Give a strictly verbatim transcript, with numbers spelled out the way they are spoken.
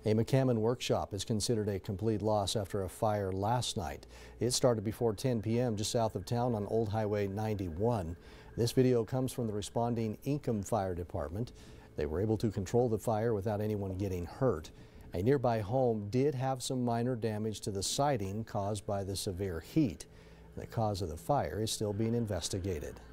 A McCammon workshop is considered a complete loss after a fire last night. It started before ten p m just south of town on Old Highway ninety-one. This video comes from the responding Ingham Fire Department. They were able to control the fire without anyone getting hurt. A nearby home did have some minor damage to the siding caused by the severe heat. The cause of the fire is still being investigated.